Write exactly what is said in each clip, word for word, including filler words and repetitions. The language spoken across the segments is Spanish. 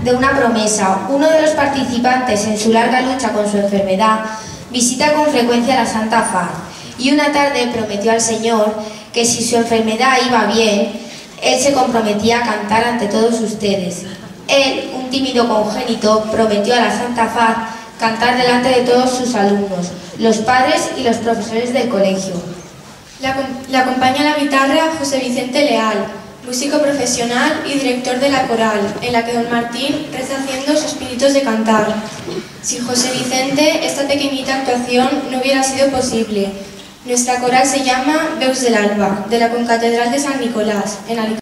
de una promesa. Uno de los participantes en su larga lucha con su enfermedad visita con frecuencia la Santa Faz y una tarde prometió al Señor que si su enfermedad iba bien, él se comprometía a cantar ante todos ustedes. Él, un tímido congénito, prometió a la Santa Faz cantar delante de todos sus alumnos, los padres y los profesores del colegio. Le acompaña a la guitarra José Vicente Leal, músico profesional y director de la coral, en la que don Martín reza haciendo sus pinitos de cantar. Sin José Vicente, esta pequeñita actuación no hubiera sido posible. Nuestra coral se llama Veus del Alba, de la Concatedral de San Nicolás, en Alicante.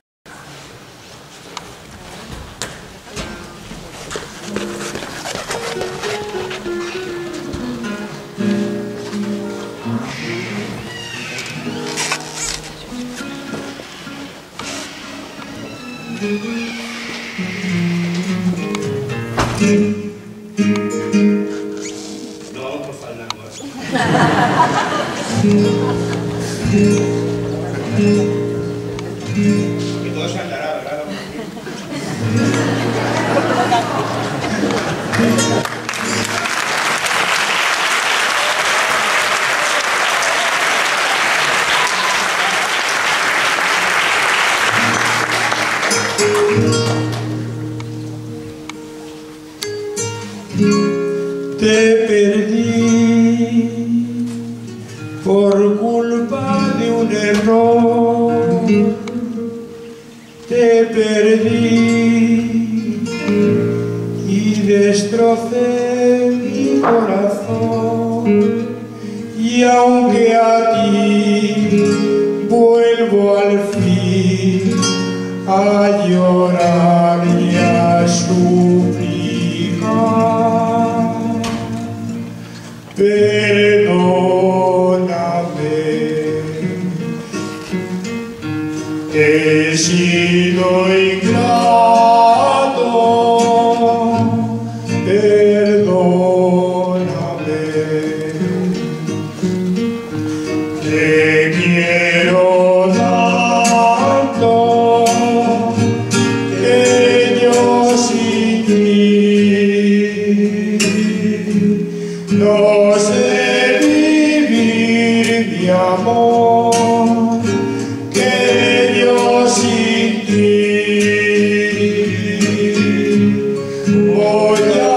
No, por falangos. Y todo se andará, ¿verdad? Te perdí por culpa de un error, te perdí y destrocé mi corazón, y aunque a ti vuelvo al fin a llorar y a suplicar, perdóname, he sido ingrato, perdóname, te quiero tanto que yo sin ti no sé vivir, mi amor, que yo sin ti voy a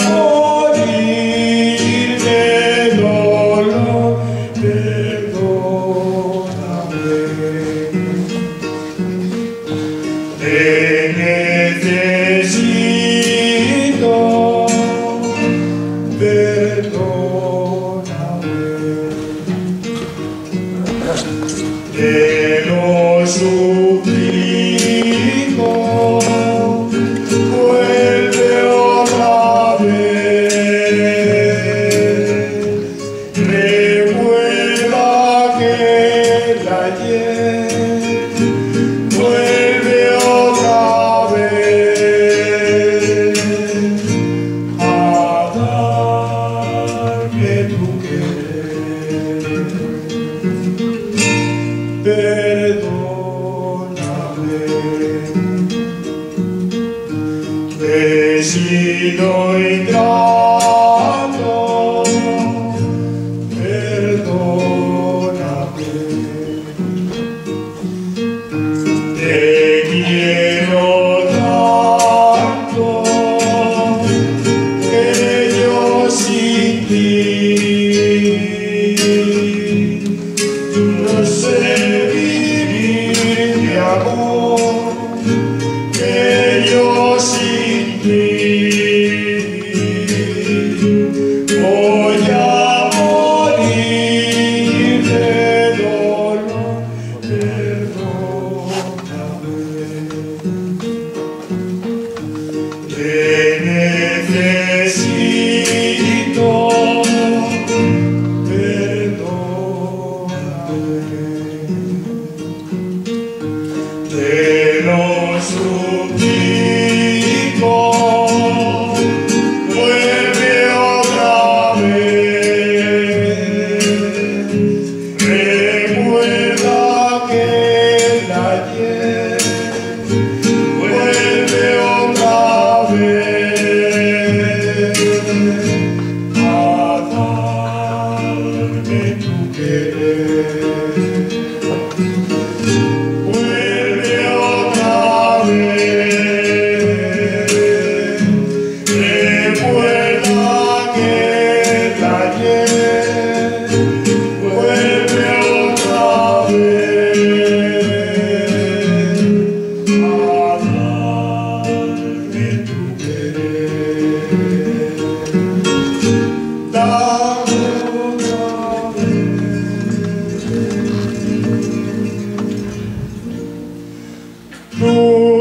morir de dolor, perdóname, te necesito, perdóname, te lo suplico, vuelve otra vez, recuerda que el ayer, vuelve otra vez a darme tu querer, perdóname, he sido ingrato, perdóname, te quiero tanto que yo sin ti no sé vivir, mi amor, que yo sin ti voy a morir de dolor, perdóname, te necesito, no